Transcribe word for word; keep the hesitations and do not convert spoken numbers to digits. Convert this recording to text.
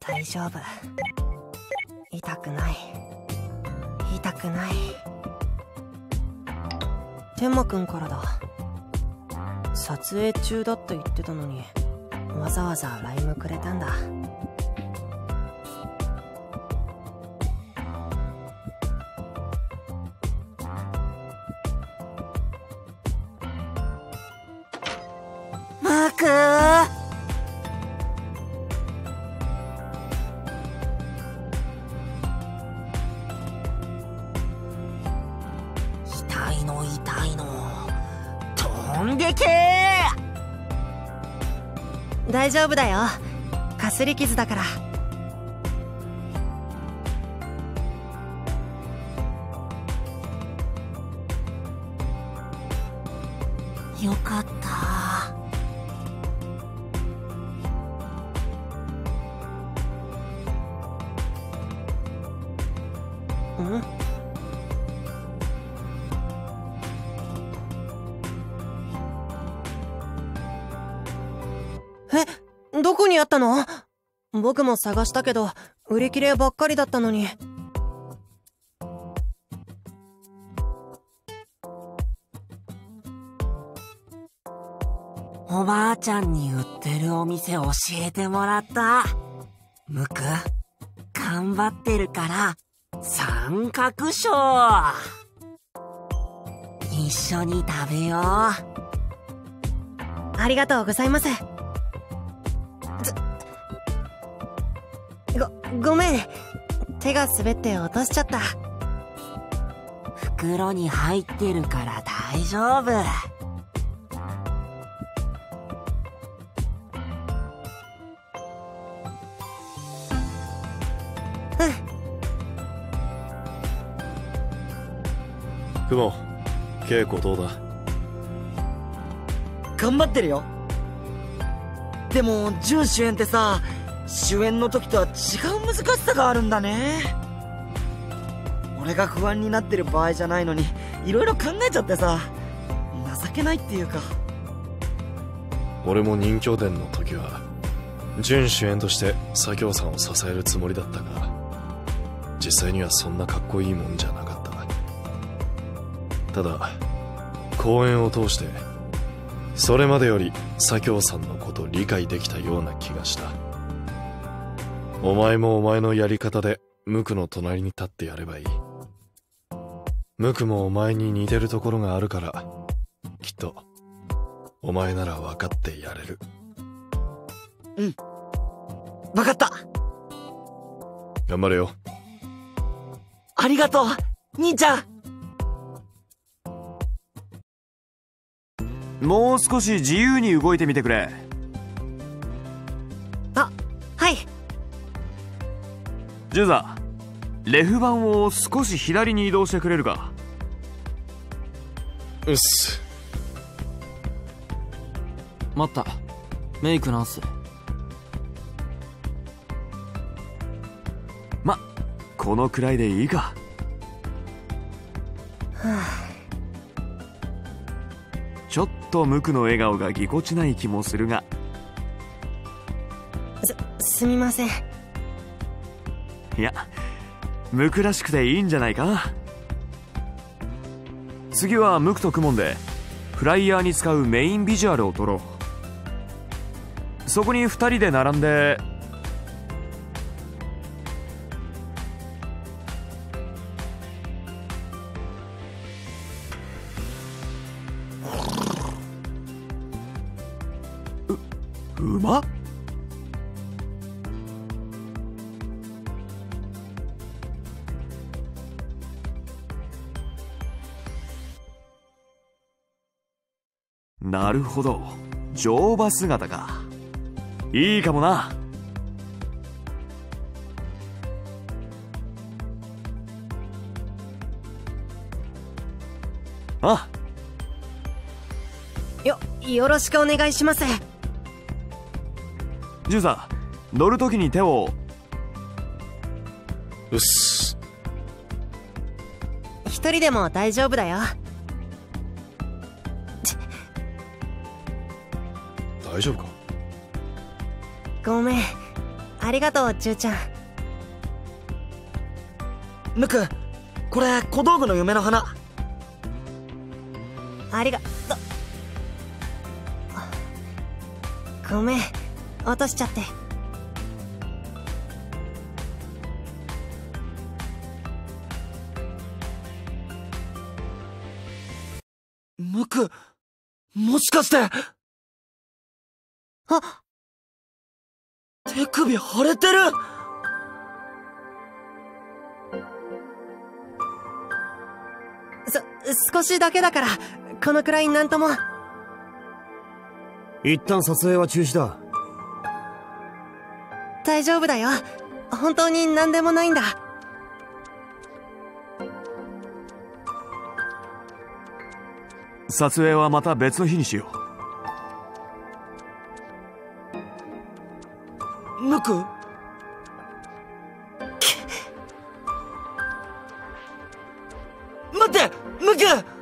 大丈夫。痛くない。痛くない。天馬くんからだ。撮影中だって言ってたのに、わざわざ ライン くれたんだ。マークー。 痛いの痛いの飛んでけー。大丈夫だよ。かすり傷だから。 よかった。 ん？え、どこにあったの？僕も探したけど売り切ればっかりだったのに。 おばあちゃんに売ってるお店教えてもらった。ムク、頑張ってるから三角賞一緒に食べよう。 ありがとうございます。ご、ごめん。手が滑って落としちゃった。 袋に入ってるから大丈夫。 雲、稽古どうだ？ 頑張ってるよ。でも準主演ってさ、主演の時とは違う難しさがあるんだね。俺が不安になってる場合じゃないのにいろいろ考えちゃってさ、情けないっていうか。 俺も任教伝の時は準主演として左京さんを支えるつもりだったが、実際にはそんなかっこいいもんじゃなかった。ただ公演を通してそれまでより左京さんのことを理解できたような気がした。お前もお前のやり方でムクの隣に立ってやればいい。ムクもお前に似てるところがあるから、きっとお前なら分かってやれる。 うん、分かった。 頑張れよ。 ありがとう兄ちゃん。 もう少し自由に動いてみてくれ。 あ、はい。 ジュザ、レフ板を少し左に移動してくれるか。 うっす。 待った。メイク直す。 ま、このくらいでいいか。 はあ、 ちょっとムクの笑顔がぎこちない気もするが。 す、すみません。 いや、ムクらしくていいんじゃないか。次はムクとクモンでフライヤーに使うメインビジュアルを撮ろう。そこにふたりで並んで。う、うまっ。なるほど、乗馬姿か。いいかもな。あ、 よ、よろしくお願いします。 ジュさん、乗るときに手を。 うっす。 一人でも大丈夫だよ。 大丈夫か？ ごめん、 ありがとう、ジュウちゃん。 ムク、これ小道具の夢の花。 ありがと。ごめん、落としちゃって。 ムク、もしかして。 あ、 手首腫れてる。 そ、少しだけだから、このくらいなんとも。 一旦撮影は中止だ。 大丈夫だよ。本当に何でもないんだ。 撮影はまた別の日にしよう。ムク？待って！ムク！